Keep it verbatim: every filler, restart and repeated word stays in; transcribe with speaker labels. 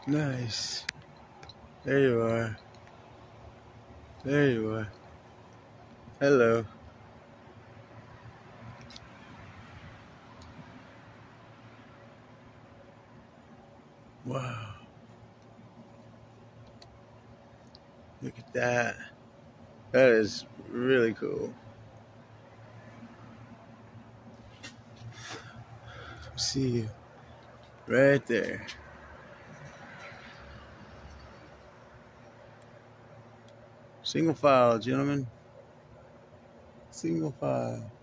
Speaker 1: Nice. There you are. There you are. Hello. Wow. Look at that. That is really cool. See you right there. Single file, gentlemen. Single file.